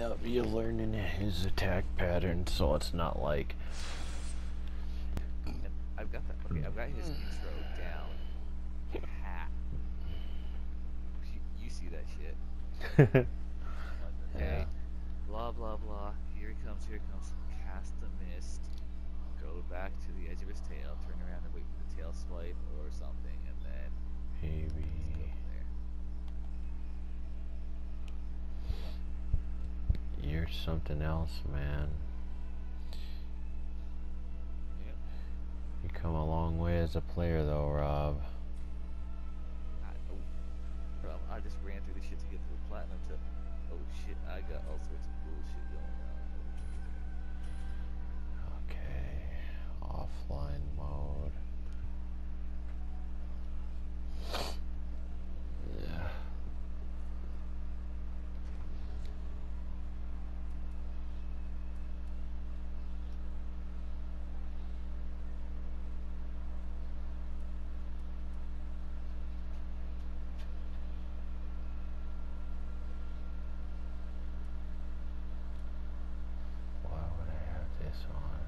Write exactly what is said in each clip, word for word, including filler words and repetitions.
Yep, you're learning his attack pattern, so it's not like. And I've got that. Okay, I've got his intro down pat. You, you see that shit? Okay. Yeah. Blah blah blah. Here he comes. Here he comes. Cast the mist. Go back to the edge of his tail. Turn around and wait for the tail swipe or something, and then Maybe. go from there. You're something else, man. Yep. You come a long way as a player, though, Rob. I, oh, bro, I just ran through the shit to get to the platinum. To oh shit, I got all sorts of bullshit going on. Okay. Offline mode. Yeah. Why would I have this on?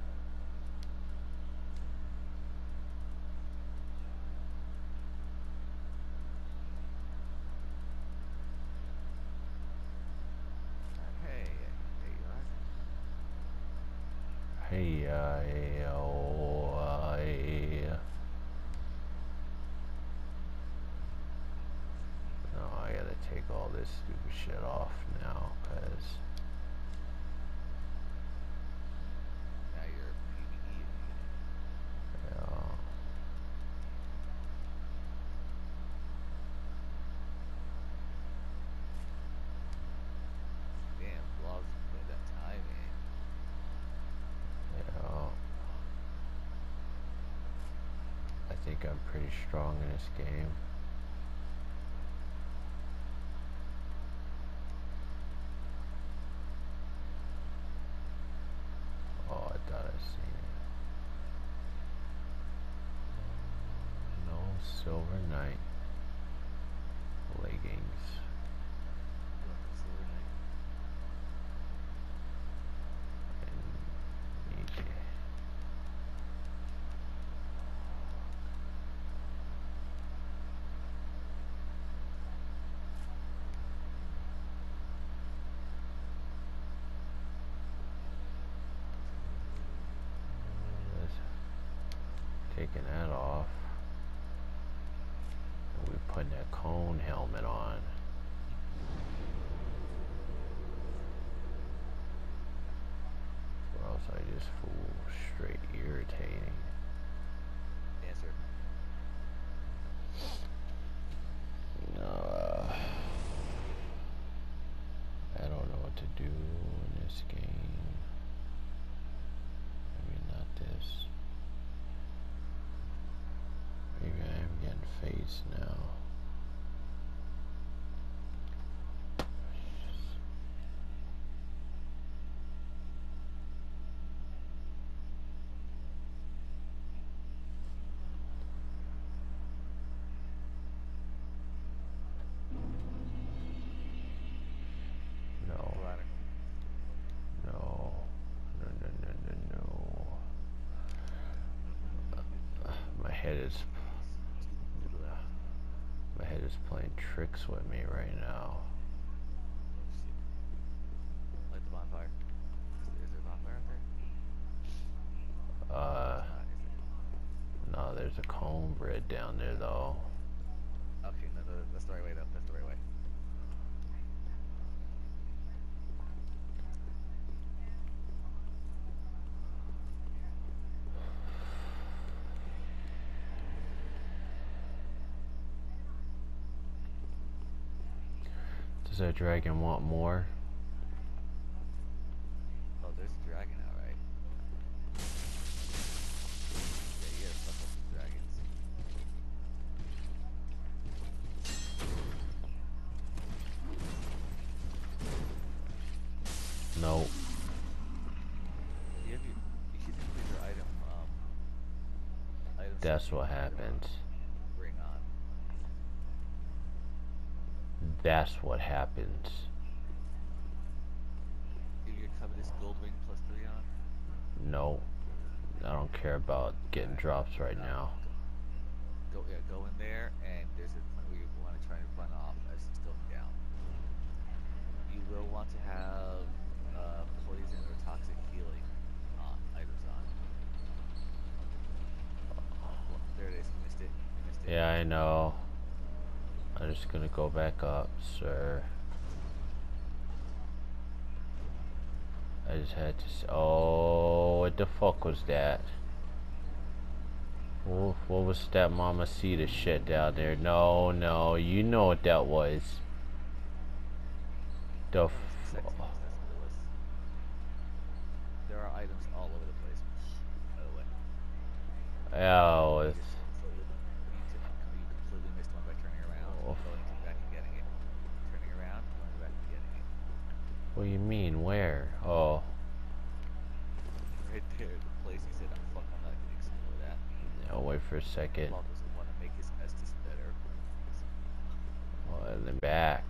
Hey, there you are. Hey, uh, hey, oh, uh, hey. No, I gotta take all this stupid shit off now, cause. Now you're PvE again. Yeah. Damn, Blob's putting that time in. Yeah. I think I'm pretty strong in this game. Oh, I thought I seen it. No Silver Knight leggings. Going for Silver Knight. And need to- Let's- Taking that off. And we putting that cone helmet on. Or else I just fool straight irritating. Answer. Uh, I don't know what to do in this game. Maybe not this. Maybe I am getting face now. No. Ladder. No. No, no, no, no, no. My head is To the left. my head is playing tricks with me right now. Oh shit. Light the bonfire. Is there, is there a bonfire out there? Uh, It's not, is it? no, there's a cone bread down there though. Okay, no, no, that's the right way though. That's the right way. Does that dragon want more? Oh, there's a dragon out, right? Yeah, you gotta fuck up the dragons. No. You have your, you should just put your item, um, item That's setting what for, happens. uh, Ring on. That's what happens. gold ring plus three on? No, I don't care about getting drops right Uh, now. Go yeah, go in there, and there's a point where you want to try and run off as it's going down. You will want to have uh, poison or toxic healing uh, items on. Well, there it is. You missed it. You missed it. Yeah, I know. I'm just gonna go back up, sir. I just had to s oh, what the fuck was that? What, what was that Mamacita shit down there? No, no, you know what that was. The f Sexy, that's what it was. There are items all over the place, by the way. oh, You it's, just completely, you, took, you completely missed one by turning around, oh, going to back and getting it. Turning around, going back and getting it. what do you mean? Where? Oh, Right there, the place you said, oh, fuck, I'm not going to explore that. no, wait for a second. Law doesn't want to make his Estus better. Oh, and then back.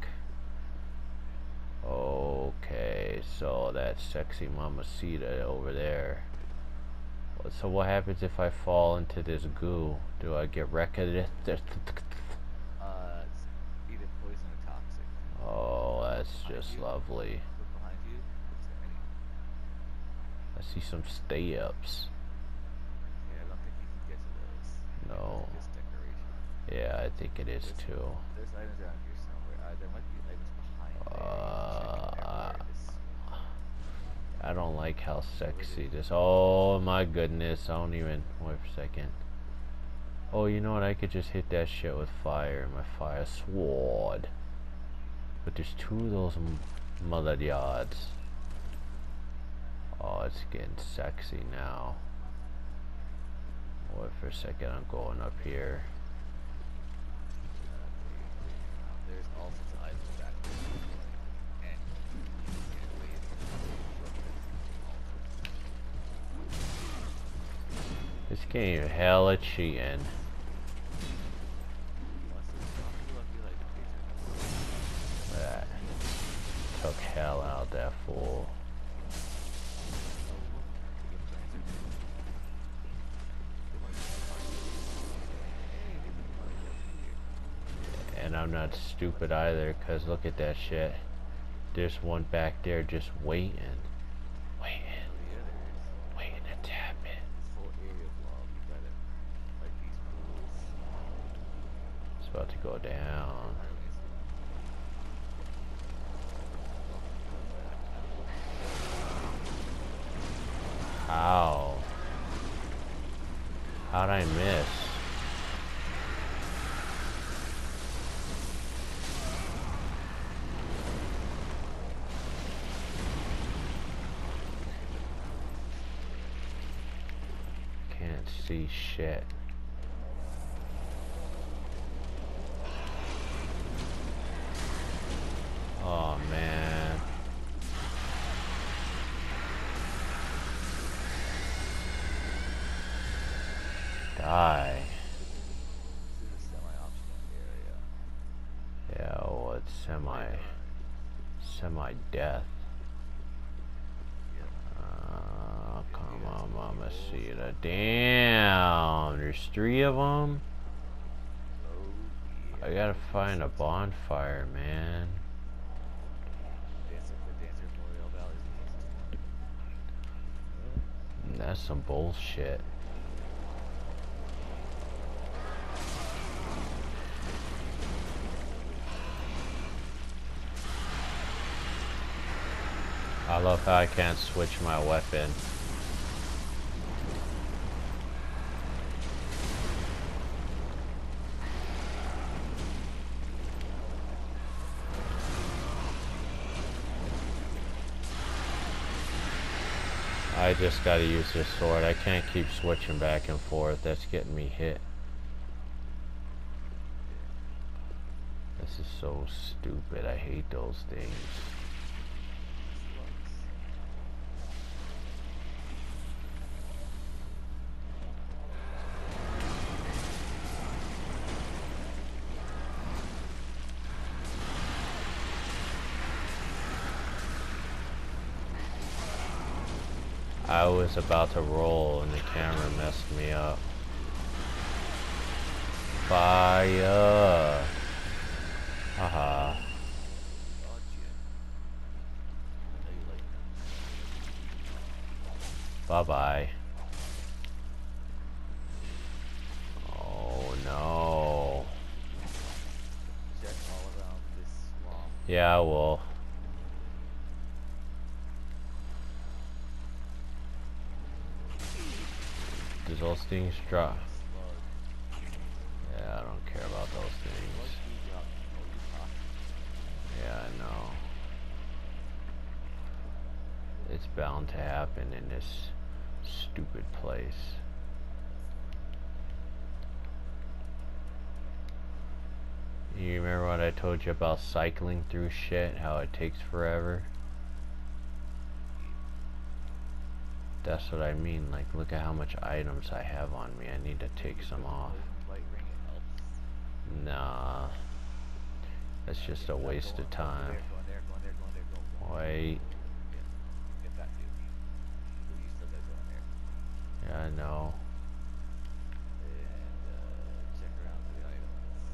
Okay, so that sexy Mamacita over there. So what happens if I fall into this goo? Do I get wrecked? Uh, it's either poison or toxic. Oh, that's Behind just you. lovely. Look behind you. Is there any? I see some stay-ups. Yeah, I don't think you can get to those. No. Those are just decoration. Yeah, I think it is There's, too. there's items around here somewhere. Uh, there might be items behind there. Uh, Check everywhere. This- I don't like how sexy this. Oh my goodness! I don't even. Wait for a second. Oh, you know what? I could just hit that shit with fire. My fire sword. But there's two of those m mother yards. Oh, it's getting sexy now. Wait for a second. I'm going up here. There's all sorts of items back there. And you can't wait. This game hella cheating. That took hell out that fool. And I'm not stupid either, cause look at that shit. There's one back there just waiting. Waiting. Waiting to tap it. It's about to go down. How? How'd I miss? Can't see shit. Oh man. Die. This is a semi-optional area. Yeah, well, it's semi, semi-death. Uh, come on, Mamacita. Damn, there's three of them. Oh, I gotta find a bonfire, man. Dancer, the Dancer Memorial Valley is the closest one. That's some bullshit. I love how I can't switch my weapon. I just gotta use this sword. I can't keep switching back and forth. That's getting me hit. This is so stupid. I hate those things. I was about to roll and the camera messed me up. Fire! Haha. Gotcha. I know you like that. Bye bye. Oh no. Check all around this swamp. Yeah, I will. Does those things drop? Slug. Yeah, I don't care about those Slug things. do drop. Oh, you toxic. Yeah, I know. It's bound to happen in this stupid place. You remember what I told you about cycling through shit? How it takes forever? That's what I mean. Like, look at how much items I have on me. I need to take some off. Light ring, it helps. Nah. That's just a waste of time. Go in there, go in there, go in there, go in there, go. Wait. Get, get that dude. Well, you still gotta go in there. Yeah, I know. And uh, check around for the items.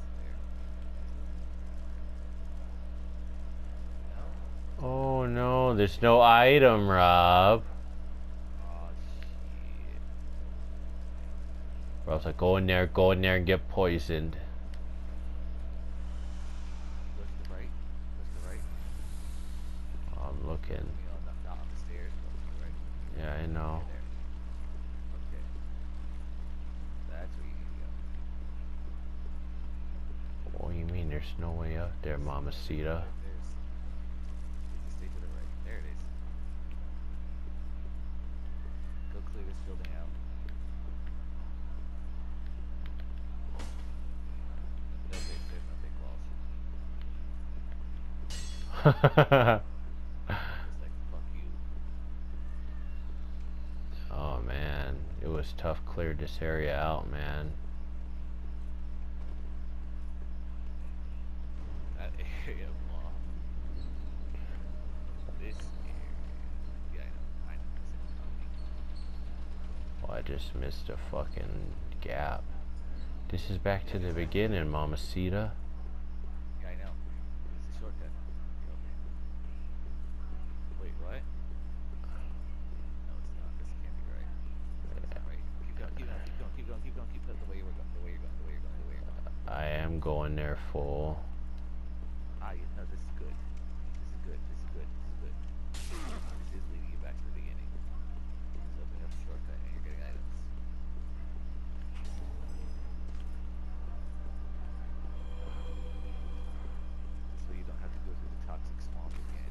There. No? Oh no, there's no item, Rob. Oh shit. Or else I go in there, go in there and get poisoned. Go to the right. Go to the right. I'm looking. You know, not, not on the stairs, go to the right. Yeah, I know. Right there. Okay. That's where you need to go. What do you mean there's no way up there, Mamacita? There's. If you stay to the right. There it is. Go clear this building out. No big, there's no big walls. It's like, fuck you. Oh man, it was tough cleared this area out, man. That area long. This area. Yeah, I know. I know. It's Well, I just missed a fucking gap. This is back to the beginning, Mamacita. yeah, I know. It's a shortcut. Wait, what? No, it's not. This can't be right. That's not right. Keep going, keep going, keep going, keep going, keep going, keep going. The way you were going, the way you're going, the way you're going, the way you're going. I am going there full. Ah, yeah, no, this is good. This is good. This is good. This is good. This is leading you back to the beginning. It's opening up a shortcut and you're getting items. This way you don't have to go through the toxic swamp again.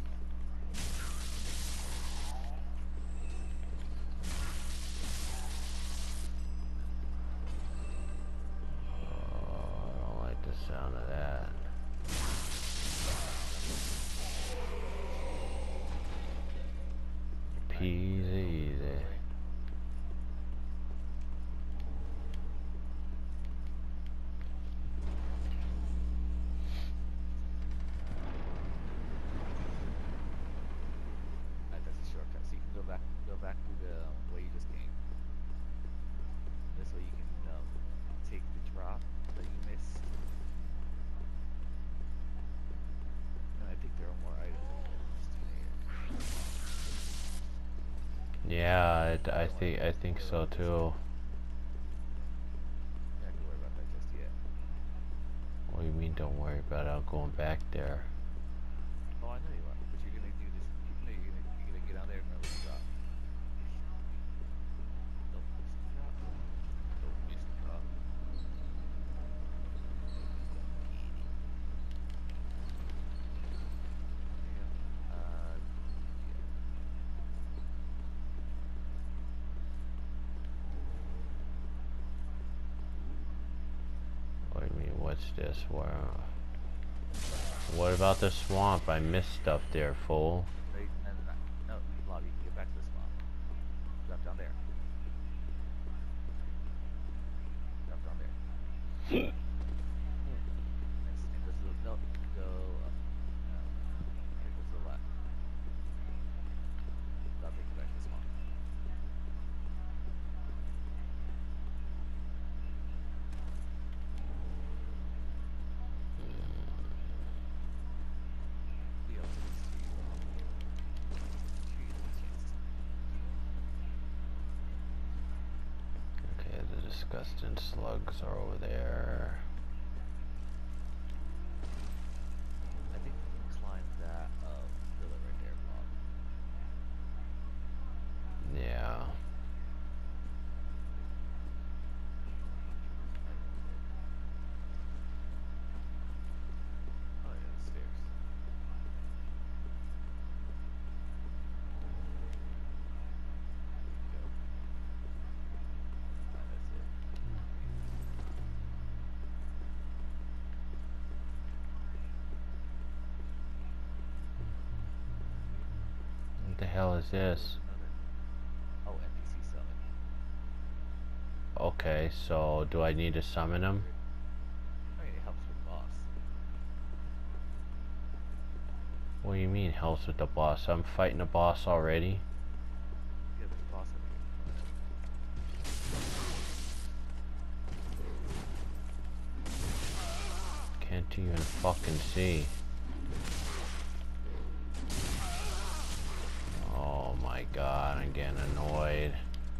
Oh, I don't like the sound of that. Peasy easy. Alright, that's a shortcut. So you can go back, go back to the um, way you just came. This way you can um, take the drop that you missed. And I think there are more items in here. Yeah, I, I think I think so too. You're not gonna worry about that just yet. What do you mean? Don't worry about it. I'm going back there. Oh, I know you are, but you're gonna do this. You know you're gonna you're gonna get out there and remember the drop. Don't miss the drop. Don't miss the drop. There you go. Uh, yeah. What do you mean? What's this? Where? What about the swamp? I missed stuff there, fool. Right, no, no, no, no, Lobby, get back to the swamp. Drop down there. Drop down there. and, and go to the, no, go up. No. Okay, go to the left. That'll take you back to the swamp. disgusting slugs are over there. I think you can climb that uh, pillar right there, Bob. Yeah. Oh yeah, the stairs. Go. Alright, that's it. What the hell is this? Another. Oh, N P C summon. Okay, so do I need to summon him? I mean, it helps with the boss. What do you mean helps with the boss? I'm fighting the boss already? Yeah, there's a boss over here. Can't even fucking see. Oh my god, I'm getting annoyed.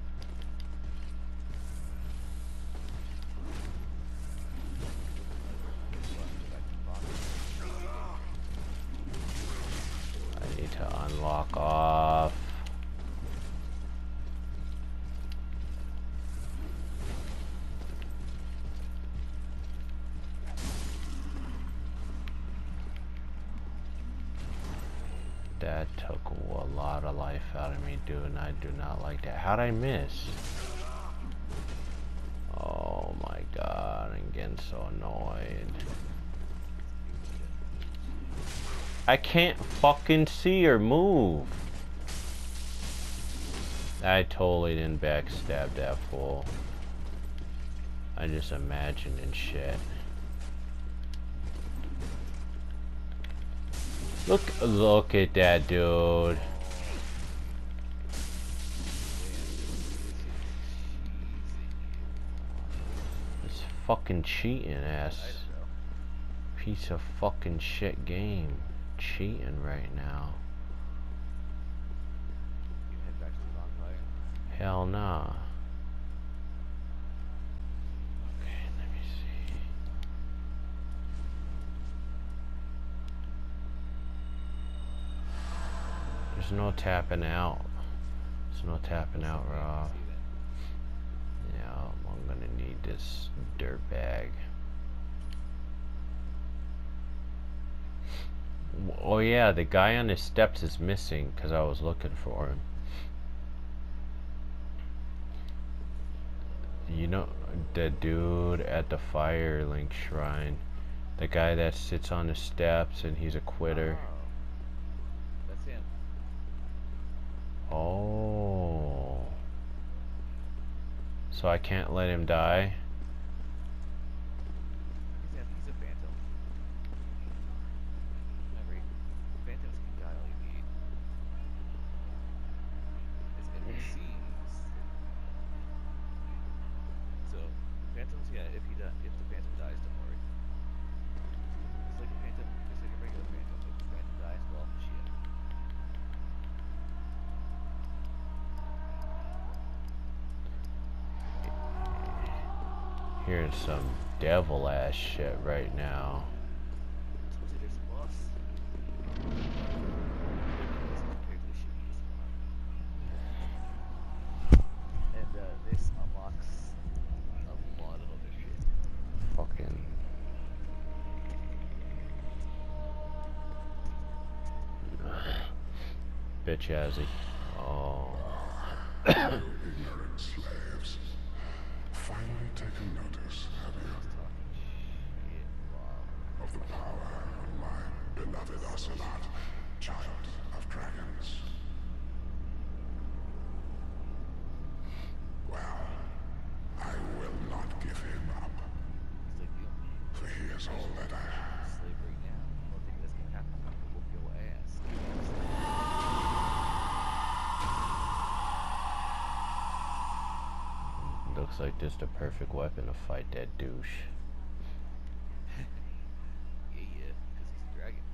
I need to unlock off. That took a lot of life out of me, dude, and I do not like that. How'd I miss? Oh my god, I'm getting so annoyed. I can't fucking see or move. I totally didn't backstab that fool. I just imagined and shit. Look, look at that dude. This fucking cheating ass piece of fucking shit game. Cheating right now. You head back to the bonfire. Hell nah. Okay, let me see. There's no tapping out. There's no tapping out, Rob. Yeah, I'm gonna need this dirt bag. Oh yeah, the guy on the steps is missing because I was looking for him. You know, the dude at the Firelink Shrine. The guy that sits on the steps and he's a quitter. Oh, that's him. Oh. So I can't let him die? He's a, he's a phantom. Remember, phantoms can die all you need. It's N P Cs. So, phantoms, yeah, if he die, if the phantom dies, don't worry. It's like a phantom, it's like a regular phantom. If the phantom dies, well, shit. Here's some devil ass shit right now. Told you there's a boss. This is compared to the shit you just fought. And uh, this unlocks a lot of other shit. Fucking. Bitch has it. Oh. Ignorant slaves. Finally taken notice, have you, Shit, wow. of the power of my beloved Ocelot, child of dragons? Well, I will not give him up, He's like, you for he is all that I have. slave right now. I don't think that's gonna happen. I'm gonna whoop your ass. Looks like this is the perfect weapon to fight that douche. Yeah, yeah, because he's a dragon.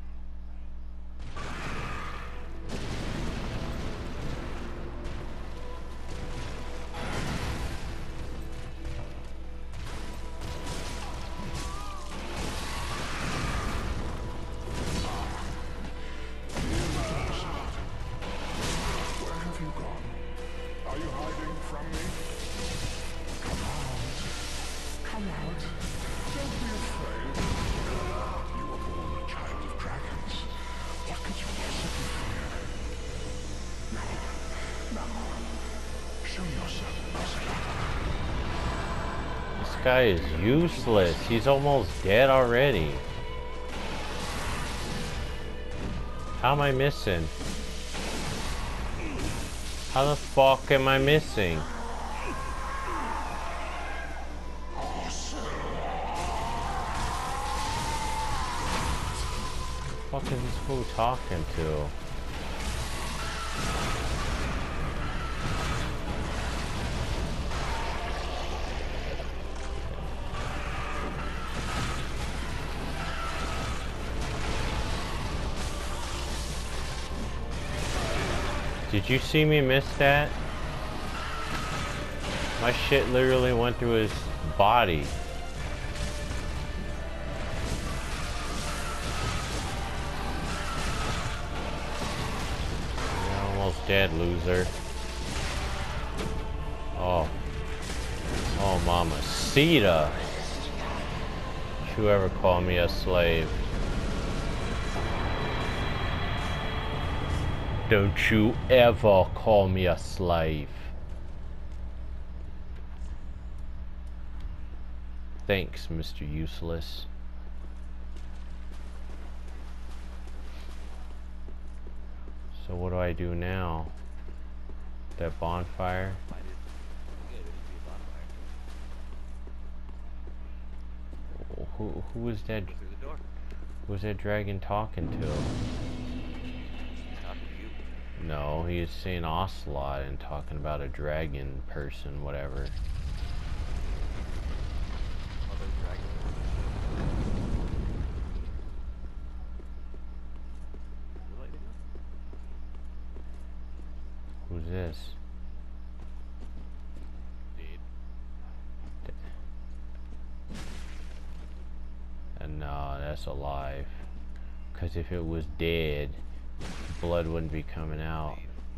guy is useless. He's almost dead already. How am I missing? How the fuck am I missing? What the fuck is this fool talking to? Did you see me miss that? My shit literally went through his body. You're almost dead, loser. Oh. Oh, mamacita. Don't you ever call me a slave. Don't you ever call me a slave. Thanks, Mister Useless. So what do I do now? That bonfire? Who who was that? Who was that dragon talking to? No, he is saying Ocelot and talking about a dragon person, whatever. Mother dragon. What do I do? Who's this? Dead. And no, that's alive. Because if it was dead, blood wouldn't be coming out.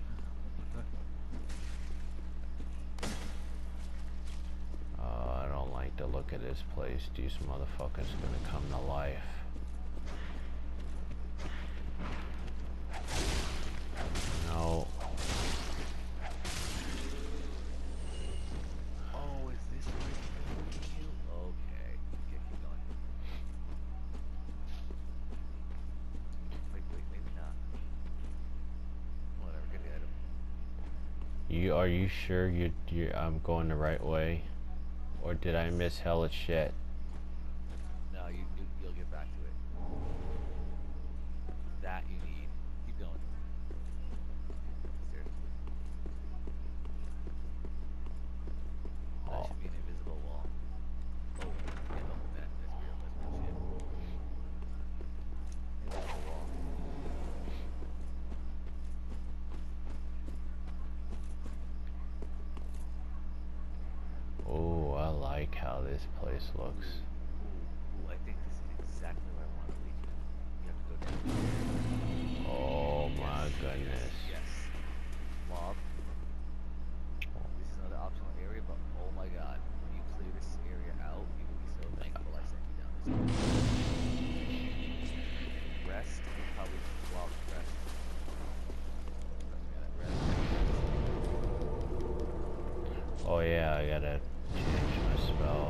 Uh, I don't like the look of this place. These motherfuckers gonna come to life. No. Oh, is this where you? Okay. Yeah, keep going. Wait, wait, maybe not. Whatever, get the item. You are you sure you you I'm going the right way, or did I miss hella shit? No, you, you you'll get back to it. That you need. Keep going. Seriously. That Oh. should be an invisible wall. Oh, yeah, no, that, that's real. That's bullshit. Invisible wall. Oh, I like how this place looks. Ooh, I think this is exactly where I want to lead you. You have to go down. Oh my Yes, goodness. Yes. yes. Mob. This is another optional area, but oh my god, when you clear this area out, you will be so thankful I sent you down this way. Rest, you probably swap rest. Rest. Oh yeah, I gotta change my spell.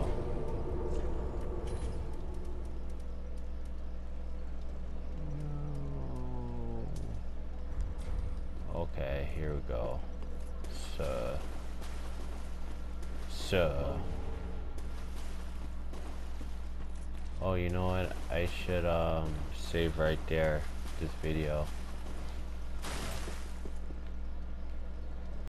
Okay, here we go. So, so. Oh, you know what? I should um save right there. This video.